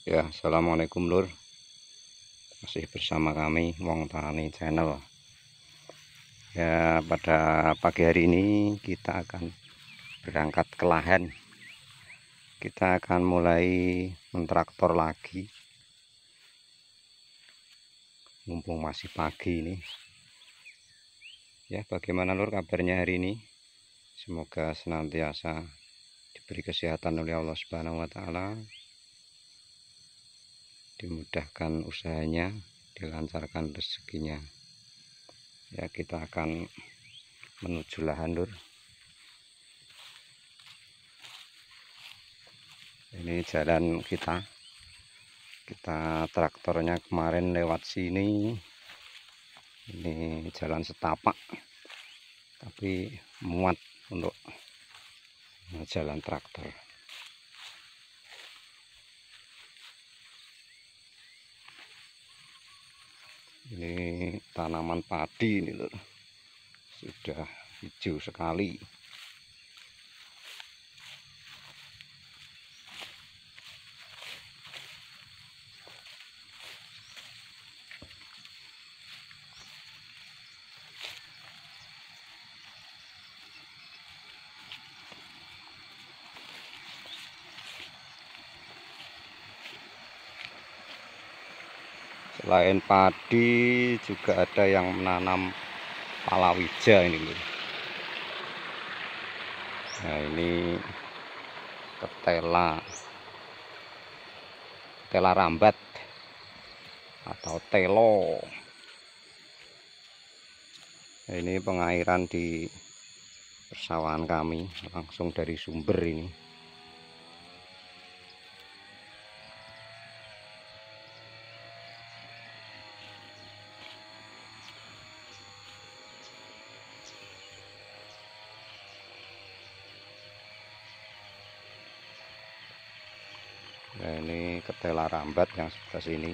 Ya, assalamualaikum lur. Masih bersama kami Wong Tani Channel. Ya, pada pagi hari ini kita akan berangkat ke lahan. Kita akan mulai mentraktor lagi. Mumpung masih pagi ini. Ya, bagaimana lur kabarnya hari ini? Semoga senantiasa diberi kesehatan oleh Allah Subhanahu wa taala. Dimudahkan usahanya, dilancarkan rezekinya. Ya, kita akan menuju lahan lur. Ini jalan kita traktornya kemarin lewat sini. Ini jalan setapak tapi muat untuk jalan traktor. Ini tanaman padi ini loh, sudah hijau sekali. Selain padi juga ada yang menanam palawija ini loh. Nah, ini ketela rambat atau telo. Nah, ini pengairan di persawahan kami langsung dari sumber ini. Nah, ini ketela rambat yang sebelah sini,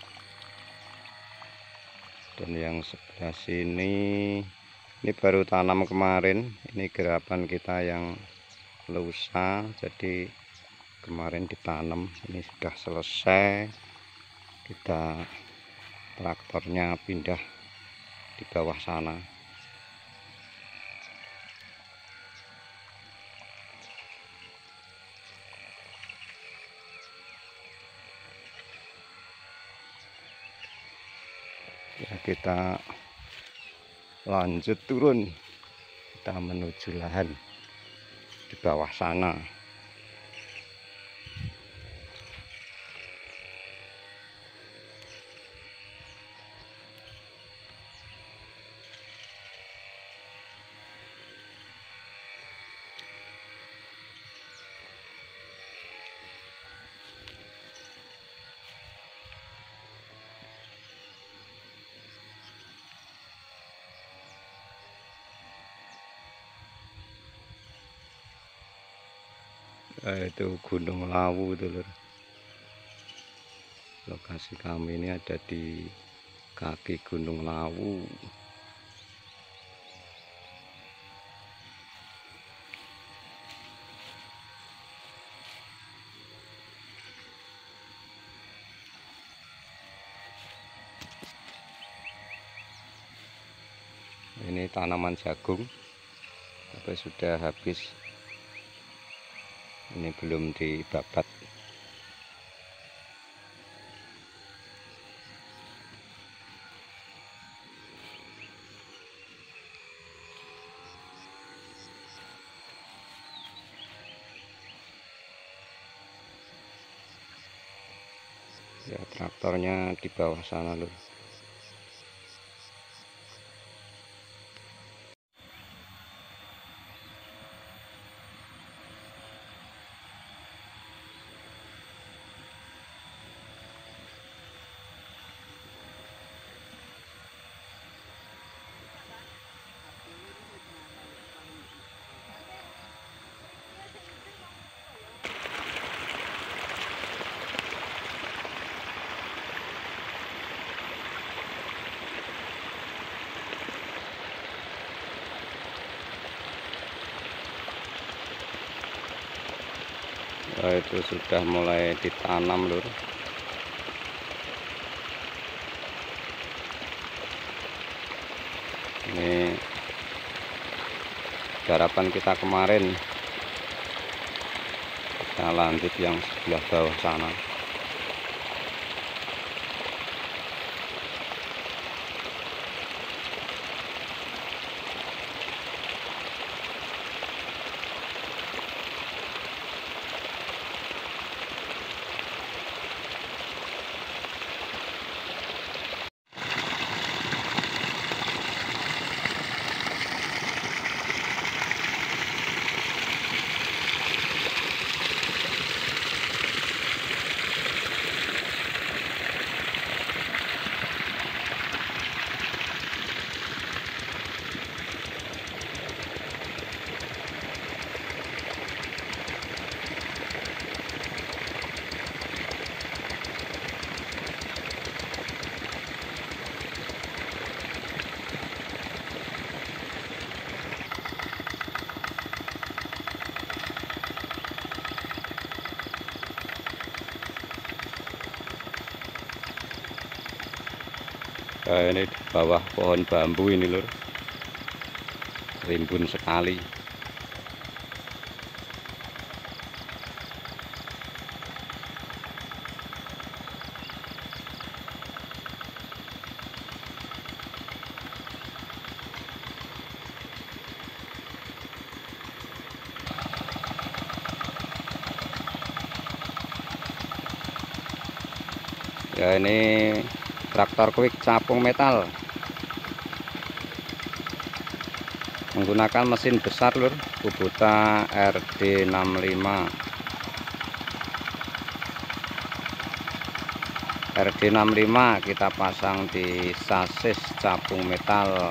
dan yang sebelah sini ini baru tanam kemarin. Ini gerapan kita yang lusa, jadi kemarin ditanam. Ini sudah selesai, kita traktornya pindah di bawah sana. Ya, kita lanjut turun, kita menuju lahan di bawah sana. Itu Gunung Lawu itu lur. Lokasi kami ini ada di kaki Gunung Lawu. Ini tanaman jagung, tapi sudah habis. Ini belum dibabat. Ya, traktornya di bawah sana lur. Itu sudah mulai ditanam lur. Ini garapan kita kemarin, kita lanjut yang sebelah bawah sana. Nah, ini di bawah pohon bambu ini lur, rimbun sekali. Ya, ini traktor Quick capung metal menggunakan mesin besar lur, Kubota RD65. RD65 kita pasang di sasis capung metal.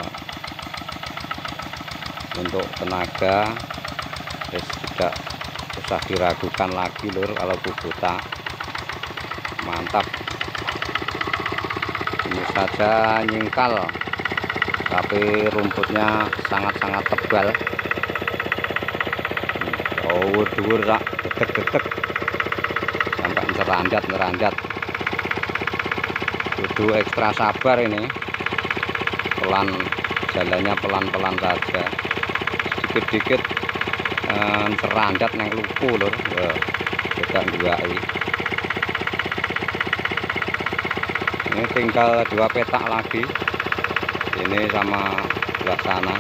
Untuk tenaga tidak usah diragukan lagi lur, kalau Kubota mantap. Ini saja nyingkal, tapi rumputnya sangat-sangat tebal. Dhuwur rak gedeg-gedeg sampai ngeranjat. Kudu ekstra sabar ini, pelan, jalannya pelan-pelan saja. Dikit-dikit ngeranjat neng luku lur, tidak duai. Ini tinggal 2 petak lagi, ini sama sebelah sana.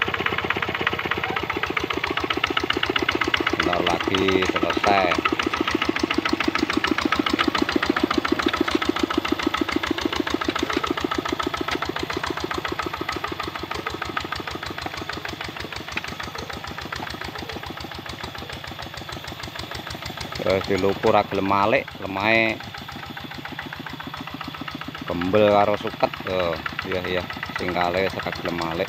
Bentar lagi selesai. Terus diluku ra gelem malik, lemahe gembel karo suket. Iya singkale sak gelem malik.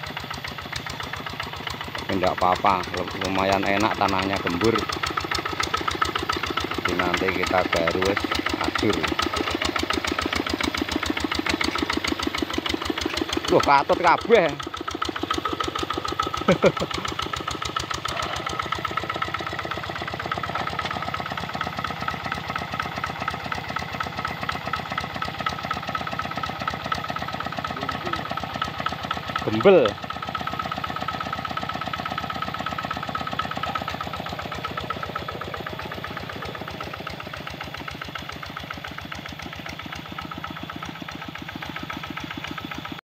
Tapi enggak apa-apa, lumayan enak, tanahnya gembur. Jadi nanti kita baru wis ajur. Loh, katut kabeh. Gembel.